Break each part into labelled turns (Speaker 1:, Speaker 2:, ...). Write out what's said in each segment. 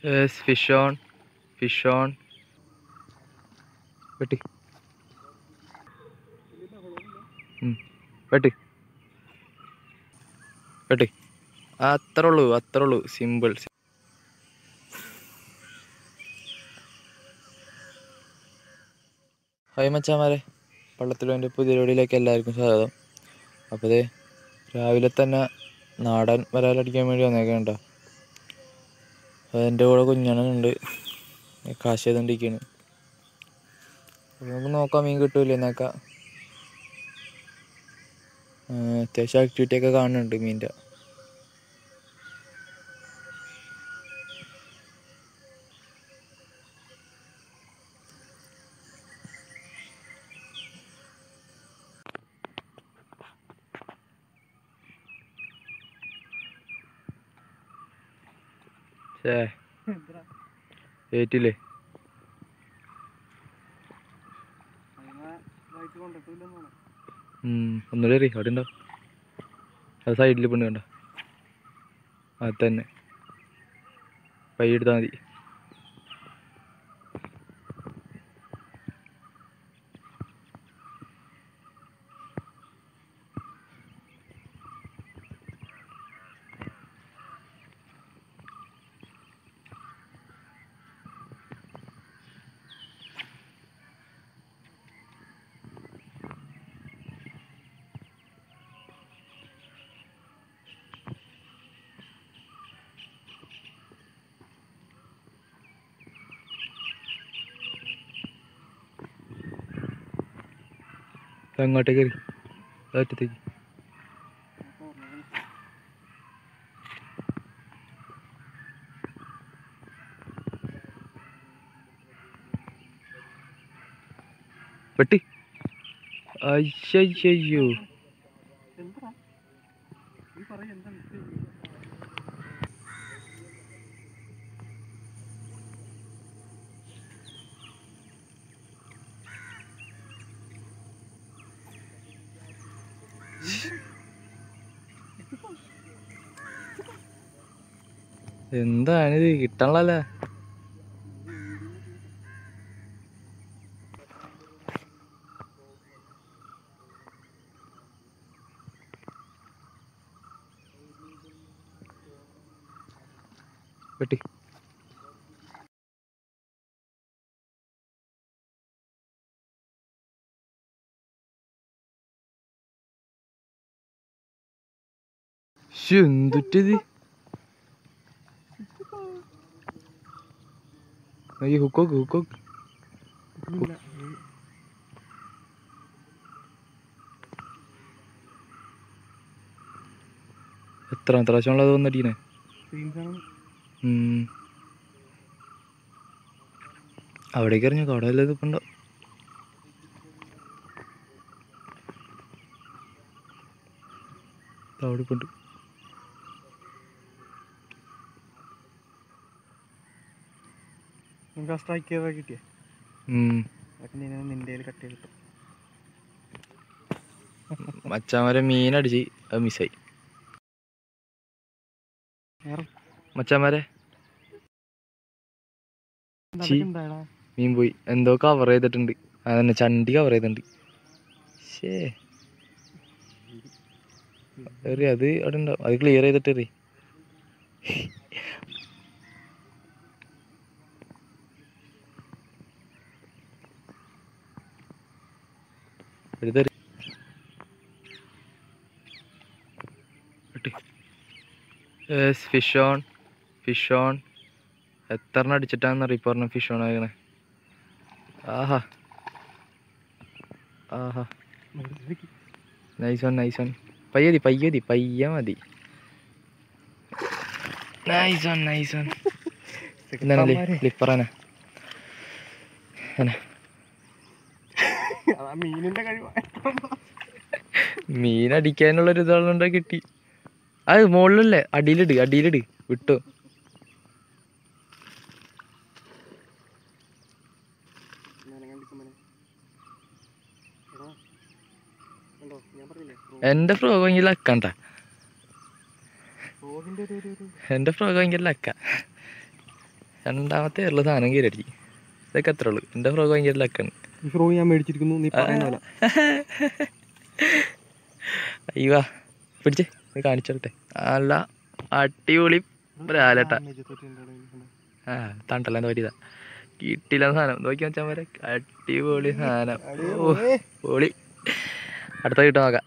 Speaker 1: Yes, fish on. Fish on. വെട്ടി വെട്ടി വെട്ടി അത്രേ ഉള്ളൂ സിമ്പിൾ. ഹായ് മച്ചാമാരെ, പള്ളത്തിലോൻ്റെ പുതിയ വീഡിയോയിലേക്ക് എല്ലാവർക്കും സ്വാഗതം. അപ്പോൾ ഇത് രാവിലെ തന്നെ നാടൻ വരാലടിക്കാൻ വേണ്ടി വന്നേക്കണ്ട. എൻ്റെ കൂടെ കുഞ്ഞണനുണ്ട്, കാശ് ചെയ്തുകൊണ്ടിരിക്കുകയാണ്. നമുക്ക് നോക്കാം മീൻ കിട്ടൂല എന്നൊക്കെ. അത്യാവശ്യം ആക്ടിവിറ്റി ഒക്കെ കാണുന്നുണ്ട് മീനിൻ്റെ. ഏറ്റില്ലേ ഒന്നുകൂടെ എറി, അവിടെ ഉണ്ടോ? അത് സൈഡിൽ പെണ്ണ് കണ്ട, അത് തന്നെ പൈ എടുത്താൽ മതി. അങ്ങോട്ടേക്ക് എറി, ഒറ്റത്തേക്ക്. വെട്ടി. അയ്യോ എന്താണിത്, കിട്ടണല്ലേ? വെട്ടി. എന്തുറ്റത്? ഹുക്കോക്ക് എത്ര പ്രാവശ്യമുള്ളത് വന്നടിക്കണേ. അവിടേക്ക് എറിഞ്ഞു, കടയില്ല ഇതിപ്പുണ്ടോ? അവിടെ ഇപ്പുണ്ട്.
Speaker 2: കിട്ടിയ
Speaker 1: മച്ചാമാരെ മീനടിച്ച് അത് മിസ്സായി. മച്ചാമാരെ മീൻ പോയി, എന്തോ കവർ ചെയ്തിട്ടുണ്ട്. അതന്നെ ചണ്ടി കവർ ചെയ്തിട്ടുണ്ട്. ശേ എറി, അത് അവിടെ ഉണ്ടാവും, അത് ക്ലിയർ ചെയ്തിട്ട് എറി. എടുത്തെറി. Fish on. Fish on. എത്ര അടിച്ചിട്ടാന്ന് റിപ്പോർട്ടിന് ഫിഷ് ഓൺ ആകണേ. ആഹാ ആഹാ, നൈസ് വൺ. പയ്യ മതി. Nice one. എന്താണല്ലേ ലിപ്പറാനാ? മീനടിക്കാനുള്ളൊരു ഇതാളുണ്ടാ കിട്ടി. അത് മുകളിലല്ലേ, അടിയിലിട് വിട്ടോ. എന്റെ ഫ്രോഗ് ഭയങ്കര ലക്കണ്ട. എന്റെ ഫ്രോഗ് ഭയങ്കര ലക്ക. രണ്ടാമത്തെ ഉള്ള സാധനം കയറി. ഇതൊക്കെ അത്രേ ഉള്ളൂ. എൻ്റെ ഫ്രോഗ് ഭയങ്കര ലക്കാണ്.
Speaker 2: ഫ്രോഗ് ഞാൻ മേടിച്ചിരിക്കുന്നു, നീ പറയുന്നല്ല.
Speaker 1: അയ്യോ പിടിച്ചേ, കാണിച്ചോട്ടെ. നല്ല അടിപൊളി ബ്രാലട്ടാ. ആ തണ്ടല്ല എന്താ പറ്റിയതാ, കിട്ടില്ല സാധനം. നോക്കി വെച്ചാൽ വരെ അടിപൊളി സാധനം. ഓ പൊളി. അടുത്ത കിട്ടാൻ നോക്കാം.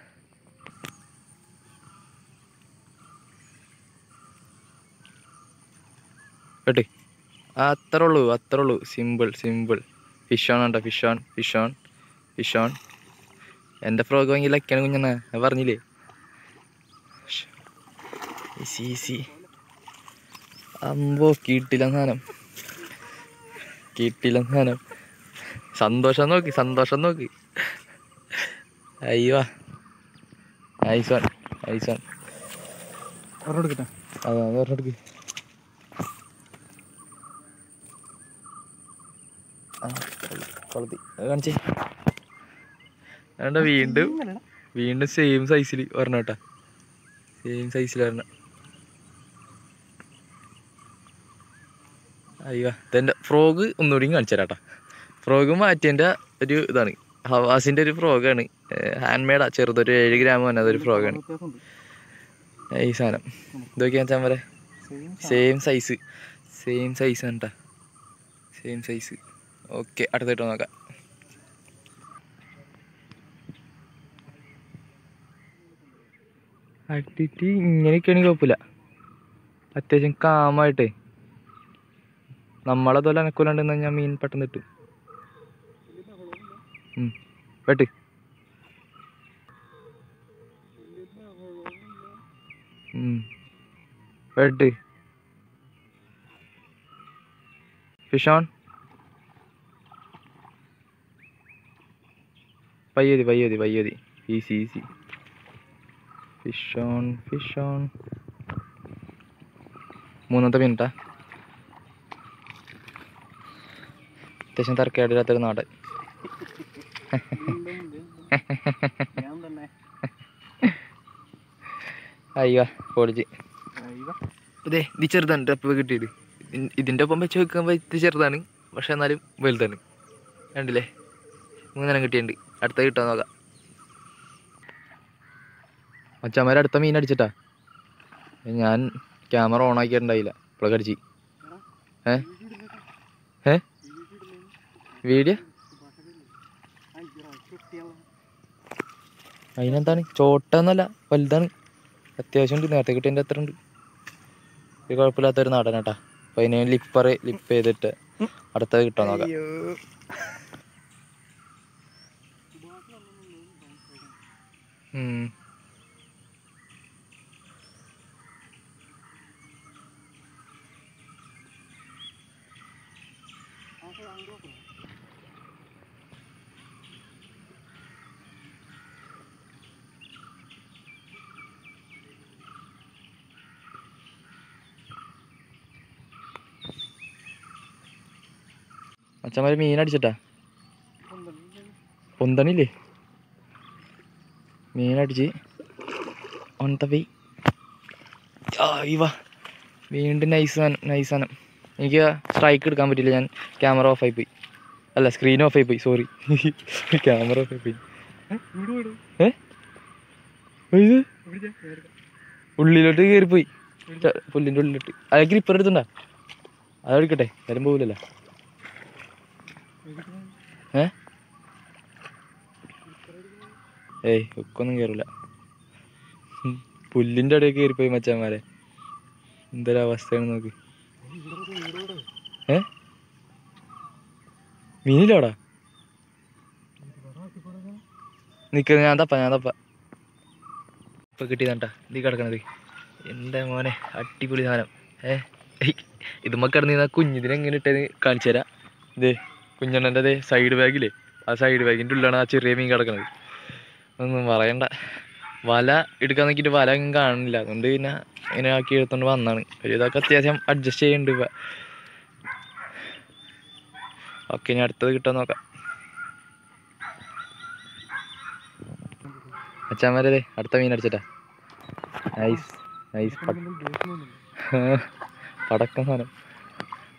Speaker 1: കേട്ടെ, അത്രേ ഉള്ളൂ. സിമ്പിൾ. ഫിഷ് ഓൺ ഉണ്ടോ, ഫിഷ് ഓൺ. എൻ്റെ ഫ്രോഗ് ഭയങ്കര ലക്കാണ് കുഞ്ഞെന്നാ, ഞാൻ പറഞ്ഞില്ലേ. ഈസി. അമ്പോ കിട്ടില്ല സാധനം. സന്തോഷം നോക്ക്. അയ്യോ നൈസ് വൺ.
Speaker 2: ഒരെടുക്കട്ടെ.
Speaker 1: അതെ ഒരെടുക്ക്. കാണിച്ചേ. വേണ്ട, വീണ്ടും സെയിം സൈസിൽ വരണം കേട്ടാ. വരണം. അയ്യോ ഇതെൻ്റെ ഫ്രോഗ് ഒന്നുകൂടി കാണിച്ചു തരാം കേട്ടോ. ഫ്രോഗ് മാറ്റിയതിൻ്റെ ഒരു ഇതാണ്, ഹവാസിൻ്റെ ഒരു ഫ്രോഗാണ്. ഹാൻഡ് മെയ്ഡാ, ചെറുതൊരു 7 ഗ്രാം തന്നെ അതൊരു ഫ്രോഗാണ്. ഈ സാധനം ഇതൊക്കെയാ വെച്ചാൽ വരെ സെയിം സൈസാണ് കേട്ടോ. Same size. ഓക്കെ, അടുത്തായിട്ട് നോക്കാം. ആക്ടിവിറ്റി ഇങ്ങനെയൊക്കെയാണെങ്കിൽ കുഴപ്പമില്ല. അത്യാവശ്യം കാമായിട്ടേ നമ്മളതുപോലെ അനക്കൂലാണ്ടെന്ന് ഞാൻ മീൻ പെട്ടെന്ന് ഇട്ടു. വെട്ട്. Fish on. പയ്യതി. ഈസി. Fish on. മൂന്നാമത്തെ മിനിറ്റാ. അത്യാവശ്യം തരക്കേടില്ലാത്തൊരു നാടൻ. അയ്യോ പൊളിച്ച്. അതെ ഇത് ചെറുതാണ് ഇപ്പോൾ കിട്ടിയത്. ഇതിൻ്റെ ഒപ്പം വെച്ച് വെക്കുമ്പോൾ ഇത് ചെറുതാണ്, പക്ഷെ എന്നാലും വലുതാണ്. കണ്ടില്ലേ, 3 കിട്ടിയിട്ടുണ്ട്. അടുത്ത കിട്ടാൻ നോക്കാം. മച്ചാമാരെ അടുത്ത മീൻ അടിച്ചിട്ടാ. ഞാൻ ക്യാമറ ഓൺ ആക്കിയിട്ടുണ്ടായില്ല, ഇപ്പോഴൊക്കെ അടിച്ച്. വീഡിയോ അതിനെന്താണ്, ചോട്ടൊന്നുമല്ല, വലുതാണ്. അത്യാവശ്യം ഉണ്ട്. നേരത്തെ കിട്ടിയതിൻ്റെ അത്ര ഉണ്ട്. ഇത് കുഴപ്പമില്ലാത്തൊരു നാടൻ കേട്ടാ. അപ്പോൾ അതിന് ലിപ്പ് ചെയ്തിട്ട് അടുത്തത് കിട്ടാൻ നോക്കാം. അച്ഛന്മാര് മീൻ അടിച്ചിട്ടാ. പൊന്തണില്ലേ, മീനടിച്ച് ഓൺ ദ വേ. ഇവ വീണ്ടും നൈസാനം. എനിക്ക് സ്ട്രൈക്ക് എടുക്കാൻ പറ്റില്ല, ഞാൻ ക്യാമറ ഓഫായി പോയി. അല്ല, സ്ക്രീൻ ഓഫായി പോയി, സോറി. ക്യാമറ ഓഫായി പോയി. ഇത് ഉള്ളിലോട്ട് കയറിപ്പോയി, പുല്ലിൻ്റെ ഉള്ളിലോട്ട്. അത് ഗ്രിപ്പർ എടുത്തുണ്ടാ, അതെടുക്കട്ടെ, കാര്യം പോകില്ലല്ലോ. ഏയ് ഒക്കൊന്നും കയറില്ല. പുല്ലിൻ്റെ അവിടെയൊക്കെ കയറിപ്പോയി മച്ചാന്മാരെ. എന്തൊരവസ്ഥയാണ് നോക്ക്. മീനില്ലോടാ നിൽക്കുന്നത്. ഞാൻ തപ്പ ഇപ്പം കിട്ടിയതാണ്ടാ ഇത് കിടക്കണത്. എൻ്റെ മോനെ അടിപൊളി സാധനം. ഇതുമ്മ കിടന്നിരുന്ന കുഞ്ഞിതിനെങ്ങനെ ഇട്ടത് കാണിച്ചു തരാം. ഇതേ കുഞ്ഞണ്ണൻ്റെ സൈഡ് ബാഗില്ലേ, ആ സൈഡ് ബാഗിൻ്റെ ഉള്ളിലാണ് ആ ചെറിയ മീൻ കിടക്കുന്നത്. ഒന്നും പറയണ്ട. വല എടുക്കാൻ നോക്കിയിട്ട് വല ഒന്നും കാണുന്നില്ല, അതുകൊണ്ട് പിന്നെ ഇങ്ങനെ ആക്കി എടുത്തോണ്ട് വന്നാണ്. ഒരു ഇതൊക്കെ അത്യാവശ്യം അഡ്ജസ്റ്റ് ചെയ്യുന്നുണ്ട് ഇപ്പം. ഓക്കെ, ഇനി അടുത്തത് കിട്ടാൻ നോക്കാം. അച്ഛന്മാരേ അടുത്ത മീൻ അടിച്ചിട്ടാ. നൈസ് പടക്കം സാധനം.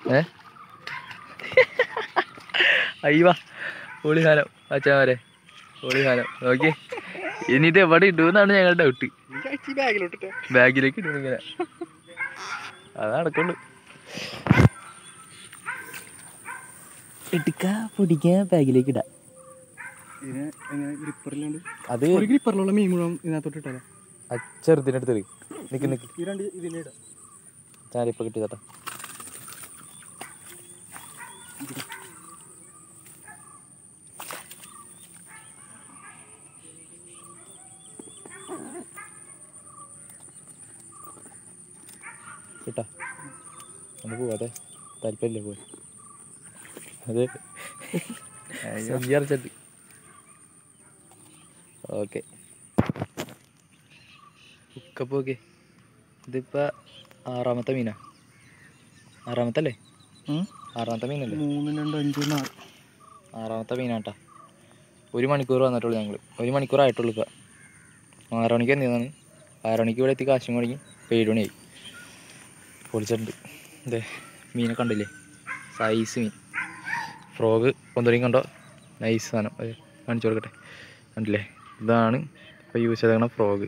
Speaker 1: ഏ അയ്യവാ പൊളി സാധനം അച്ഛാമാരെ, പൊളി സാധനം നോക്കി. ഇനി ഇത് എവിടെ ഇടുമെന്നാണ് ഞങ്ങളുടെ ഡൗട്ട്. ബാഗിലേക്ക് ഇടുന്നു ഇങ്ങനെ, അതാ നടക്കുള്ളൂ. എടുക്ക പൊടിക്ക ബാഗിലേക്ക് ഇടാം. അത്
Speaker 2: ഗ്രിപ്പറിലുള്ള മീൻ മുഴുവൻ ഇതിനകത്തോട്ട് ഇട്ടാലോ?
Speaker 1: ചെറുതിനടുത്ത് നിക്ക് നിക്ക് ചാരിപ്പ കിട്ടിയതാ. കിട്ടാ ഒന്ന് പോവാതെ, താല്പര്യമില്ല പോയി. അത് അഞ്ചാർച്ചത്. Okay ഉക്കപ്പ് okay. ഇതിപ്പോൾ 6ാമത്തെ മീനാ, 6ാമത്തെ അല്ലേ? 6ാമത്തെ മീനല്ലേ?
Speaker 2: 3, 2, 5, 4
Speaker 1: 6ാമത്തെ മീനാട്ടാ. 1 മണിക്കൂർ വന്നിട്ടുള്ളൂ ഞങ്ങൾ, 1 മണിക്കൂർ ആയിട്ടുള്ളൂ. ഇപ്പോൾ 6 മണിക്ക് എന്താണ്, 6 മണിക്ക് ഇവിടെ എത്തി കാശും തുടങ്ങി. ഇപ്പോൾ 7 മണിയായി. പൊളിച്ചിട്ടുണ്ട്. അതെ മീനെ കണ്ടില്ലേ, സൈസ് മീൻ. ഫ്രോഗ് ഒന്നുകൂടിയും കണ്ടോ, നൈസ് സാധനം. അത് കാണിച്ചു കൊടുക്കട്ടെ, കണ്ടില്ലേ? ഇതാണ് ഇപ്പോൾ യൂസ് ചെയ്തേക്കണ ഫ്രോഗ്.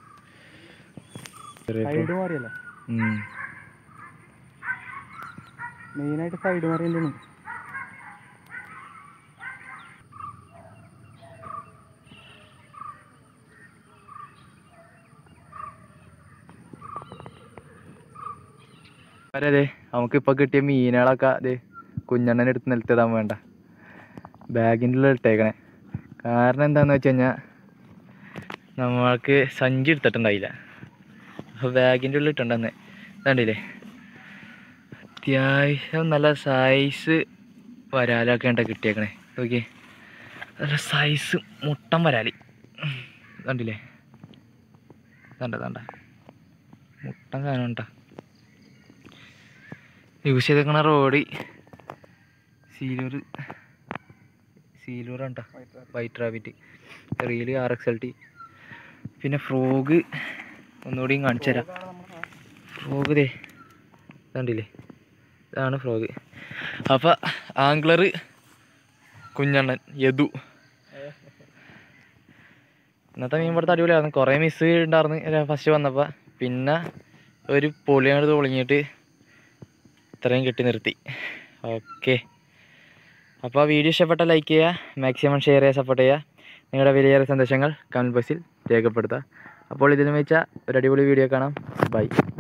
Speaker 2: മെയിനായിട്ട് സൈഡ് മാറിയാണ്.
Speaker 1: അതെ നമുക്കിപ്പോൾ കിട്ടിയ മീനുകളൊക്കെ അതെ കുഞ്ഞണ്ണനെ എടുത്ത് നിലത്തിടാൻ വേണ്ട, ബാഗിൻ്റെ ഉള്ളിൽ ഇട്ടേക്കണേ. കാരണം എന്താണെന്ന് വെച്ച് കഴിഞ്ഞാൽ നമ്മൾക്ക് സഞ്ചി എടുത്തിട്ടുണ്ടായില്ല, അപ്പോൾ ബാഗിൻ്റെ ഉള്ളിൽ ഇട്ടുണ്ടെന്ന്. കണ്ടില്ലേ, അത്യാവശ്യം നല്ല സൈസ് വരാലൊക്കെ ഉണ്ടാ കിട്ടിയേക്കണേ. നോക്കിയേ, നല്ല സൈസ് മുട്ടൻ വരാൽ കണ്ടില്ലേ, കണ്ട മുട്ടൻ സാധനം ഉണ്ടാ. യൂസ് ചെയ്തേക്കണ റോഡ് സീലൂറാണ് കേട്ടോ, വൈറ്റ് റാബിറ്റ്, റിയൽ RXLT. പിന്നെ ഫ്രോഗ് ഒന്നുകൂടിയും കാണിച്ചു തരാം. ഫ്രോഗ് ദേ കണ്ടില്ലേ, ഇതാണ് ഫ്രോഗ്. അപ്പോൾ ആംഗ്ലർ കുഞ്ഞണ്ണൻ യദു. ഇന്നത്തെ മീൻ ഇവിടുത്തെ അടിപൊളിയായിരുന്നു. കുറേ മിസ് ഉണ്ടായിരുന്നു ഫസ്റ്റ് വന്നപ്പോൾ, പിന്നെ ഒരു പൊളിയോട് പൊളിഞ്ഞിട്ട് ഇത്രയും കെട്ടി നിർത്തി. ഓക്കെ, അപ്പോൾ വീഡിയോ ഇഷ്ടപ്പെട്ട ലൈക്ക് ചെയ്യുക, മാക്സിമം ഷെയർ ചെയ്യുക, സപ്പോർട്ട് ചെയ്യുക. നിങ്ങളുടെ വിലയേറിയ സന്ദേശങ്ങൾ കമൻറ്റ് ബോക്സിൽ രേഖപ്പെടുത്തുക. അപ്പോൾ ഇതിന് വെച്ച ഒരു അടിപൊളി വീഡിയോ കാണാം. ബൈ.